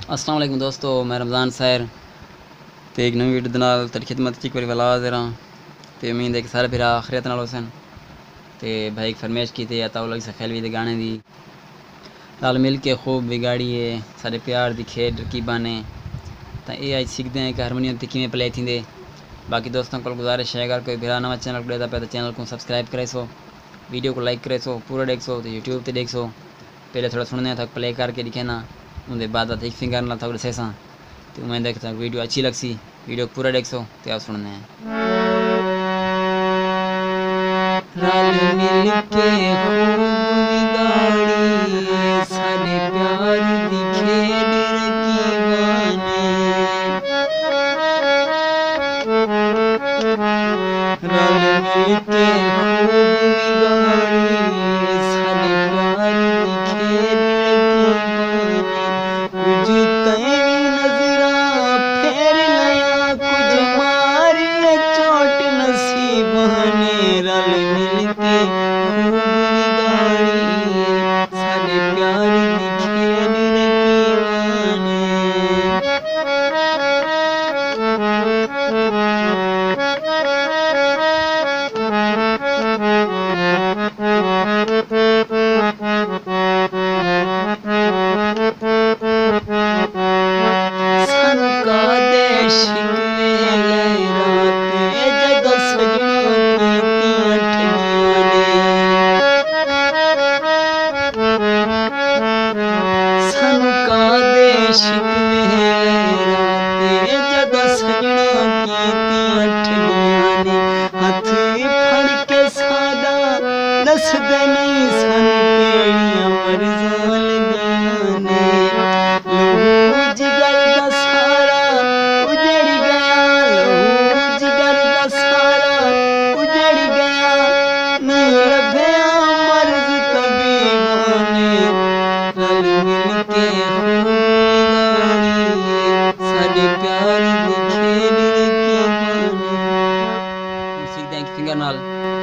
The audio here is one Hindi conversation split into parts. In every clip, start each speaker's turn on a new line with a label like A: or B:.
A: अस्सलाम वालेकुम दोस्तों, मैं रमज़ान सैर तो एक नवी वीडियो नाल तेरी खिदमत च एक बार वाला दे रहा तो उम्मीद है कि सारे भरा आखिरत नाल होसन। तो भाई एक फरमाइश की थी अताउल्lah esakhelvi दे गाने दी नाल मिलके खूब विगाड़ी है सारे प्यार दी खेड रकीबा ने तो ये अज सीखते हैं कि हारमोनियम ते किवें प्ले थींदे। बाकी दोस्तों को गुजारिश है अगर कोई भरा नवा चैनल पड़ेगा पे तो चैनल को सब्सक्राइब करे सो, वीडियो को लाइक करे सो, पूरा देख सो तो यूट्यूब ते देख सो। पहले थोड़ा सुनने तक प्ले करके दिखे ना उनके बाद एक फिंगर ना थोड़ा सेसा तो मैं देखता वीडियो अच्छी लगसी, वीडियो पूरा देख सो तो आप सुनने हैं। रल मिल के खूब विगाड़ी सारे प्यार दी खेड रकीबाने, रल मिल के खूब विगाड़ी सारे प्यार दी खेड रकीबाने। कुछ तैवी नजरा फेर लया कुछ मारी चोट नसीबाने, रल मिल के खूब विगाड़ी सारे प्यार दी खेड रकीबाने। दसदे नहीं सन केड़ियां मर्ज़ां लगाने, लहू जिगर दा सारा उजड़ गया, लहू जिगर दा सारा उजड़ गया, नहीं लभया मर्ज़ तबीबाने, रल मिल के खूब विगाड़ी साडे प्यार दी खेड रकीबाने। सीखते हैं फिंगर नाल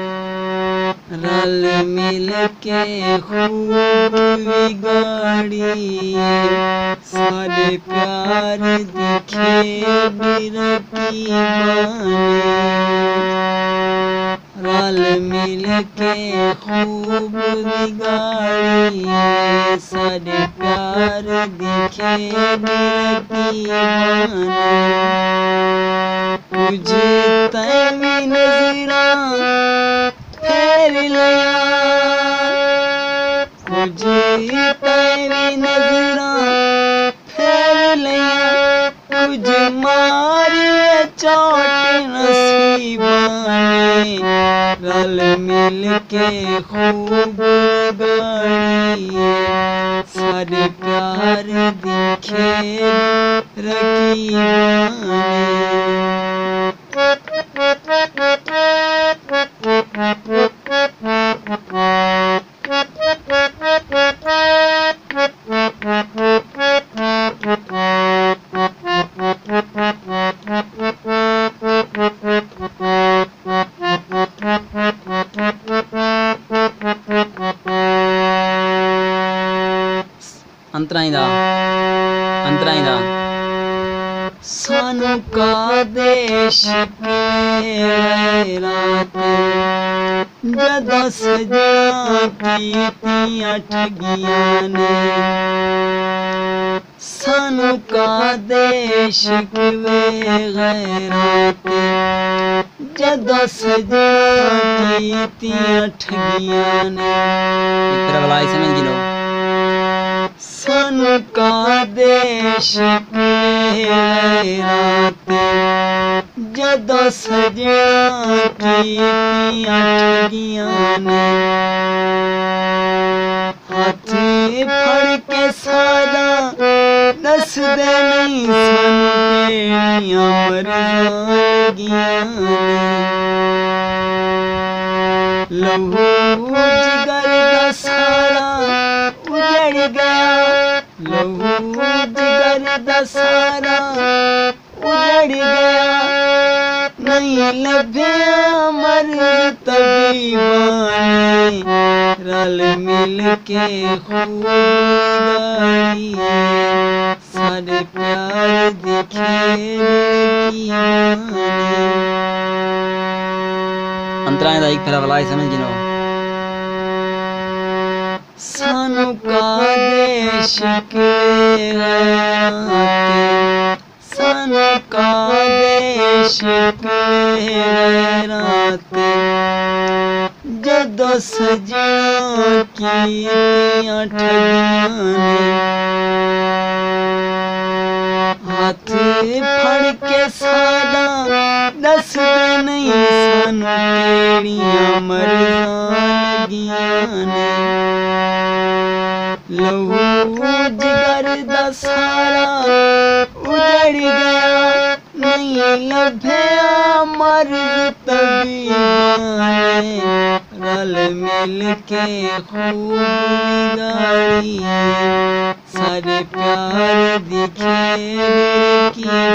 A: रल मिल के खूब विगाड़ी सारे प्यार दी खेड रकीबाने, रल मिल के खूब विगाड़ी सारे प्यार दी खेड रकीबाने। कुछ तैवी नजरा फेर लया कुछ तैवी नजरा फेर लया कुछ मारी चोट नसीबाने, रल मिल के खूब विगाड़ी सारे प्यार दी खेड रकीबाने। अंतराइंदा सानू का देश रात जदा सजना कीतियां ठगियां ने, सानू का देश गैरात जदा सजना कीतियां ठगियां ने। एक तरह वाला समझ गिनो सानू का देश गैरात जदों सजना कीतियां ठगियां ने, हाथ फड़ के सादा दसदे नहीं सानू केड़ियां मर्ज़ां लगियां ने, लहू जिगर दा सारा उजड़ गया, लहू जिगर दा सारा उजड़ गया, नहीं लभया मर्ज़ तबीबाने, रल मिल के खूब विगाड़ी सारे प्यार दी खेल की माने। अंतराएं दा एक फेरा वलाई समझ गिनो। सानू का देश के गैराते, सानू का देश के गैराते, जदों सजना कीतियां ठगियां ने, हाथ फड़ के सादा दसदे नहीं सानू केड़ियां मर्ज़ां लगियां ने। लहू जिगर दा सारा उजड़ गया, नहीं लभया मर्ज़ तबीबां ने। रल मिल के खूब विगारी, सारे प्यार दी खेल की